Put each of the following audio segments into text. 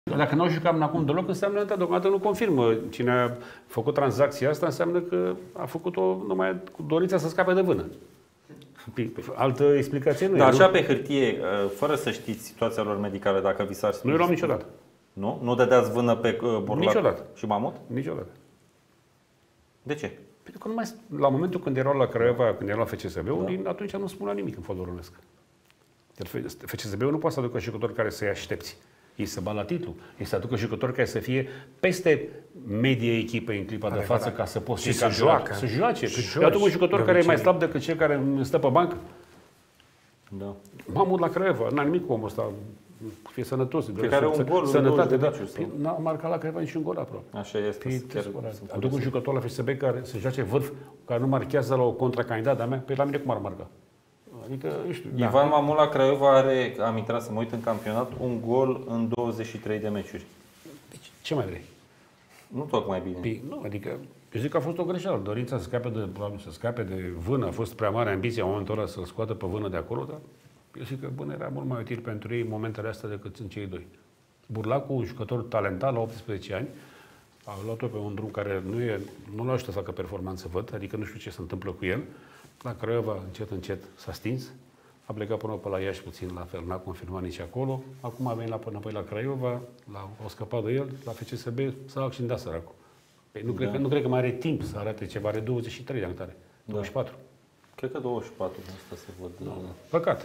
Dacă nu jucam acum deloc, înseamnă că deocamdată nu confirmă. Cine a făcut tranzacția asta înseamnă că a făcut-o numai cu dorința să scape de vână. Altă explicație nu e. Dar așa pe hârtie, fără să știți situația lor medicală, dacă vi s-ar spune. Nu i luam niciodată. Nu? Nu dădeați vână pe Burlac Niciodată. și Mamut? Niciodată. De ce? Pentru că numai la momentul când erau la Craiova, când erau la FCSB-ul, atunci nu spunea nimic în fotbalul românesc. FCSB-ul nu poate să aducă jucători care să-i aștepți. Ei să bat la titlu. Ei să aducă jucători care să fie peste medie echipei în clipa de față ca să poți să joacă. Să joace. Eu aduc un jucător care e mai slab decât cel care stă pe bancă. Da. Mamut la Craiova. N-a nimic cu omul ăsta. Fie sănătos. Pe care un gol, sănătate, da. N-a marcat la Craiova niciun gol aproape. Așa este. Aduc un jucător la FCSB care să joace vârf, care nu marchează la o contracandidată a mea. Pe la mine cum ar marca? Adică, nu știu, Ivan Mamut la Craiova are, am intrat să mă uit în campionat, un gol în 23 de meciuri. Deci, ce mai vrei? Nu tocmai bine. Păi, nu, adică, eu zic că a fost o greșeală. Dorința să scape de vână, a fost prea mare ambiția în momentul ăla să-l scoată pe vână de acolo, dar eu zic că, bun, era mult mai util pentru ei în momentele astea decât sunt cei doi. Burlacu, un jucător talentat la 18 ani, a luat-o pe un drum care nu l-a ajutat să facă performanță, văd, adică nu știu ce se întâmplă cu el. La Craiova, încet, încet, s-a stins. A plecat până pe la Iași puțin, la fel, n-a confirmat nici acolo. Acum a venit înapoi la Craiova, au scăpat de el, la FCSB s-a accidentat săracul. Păi nu cred că mai are timp să arate ceva, are 23 de ani tare, 24. Cred că 24, asta se văd. No. Păcat.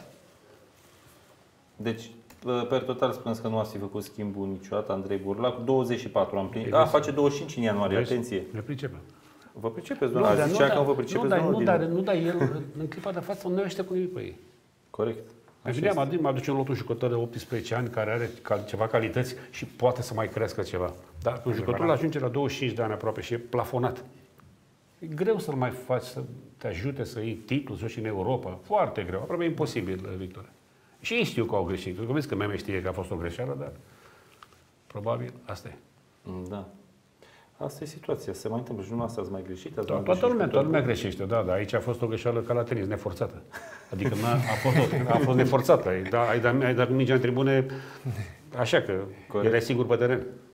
Deci, per total, spuneți că nu ați fi făcut schimbul niciodată, Andrei Burlac, 24 am plinit. Face 25 în ianuarie, atenție. Ne pricepem. Vă pricepeți, doamna? Zicea că vă pricepeți, nu, dar el, în clipa de față, nu aștept cu nimic pe ei. Corect. Mă aduce în lot un jucător de 18 ani care are ceva calități și poate să mai crească ceva. Dar un jucător ajunge la 25 de ani aproape și e plafonat. E greu să-l mai faci, să te ajute să iei titlul, să joci în Europa. Foarte greu, aproape imposibil, Victor. Și ei știu că au greșit. Pentru că vezi că mea știe că a fost o greșeală, dar probabil asta e. Da. Asta e situația. Se mai întâmplă și nu asta ați mai greșit? Toată lumea greșește, da, dar aici a fost o greșeală ca la tenis, neforțată. Adică a fost neforțată. Ai dat mingea în tribune așa că erai sigur pe teren.